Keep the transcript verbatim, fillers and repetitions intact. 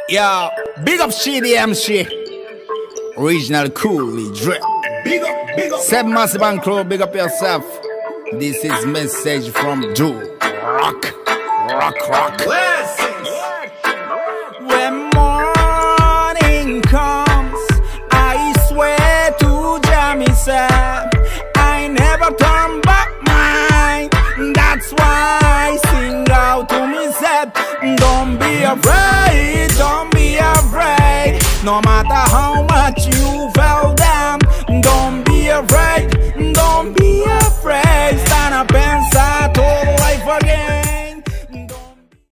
Yo, big up C D M C, original Cooley Drip. Big up, big up. Seven Massive and Crew, big up yourself. This is message from Joe. Rock, rock, rock. Blessings. When morning comes, I swear to Jamie Sam, I never turn back mine. That's why I sing out to myself. Don't be afraid, don't be afraid. No matter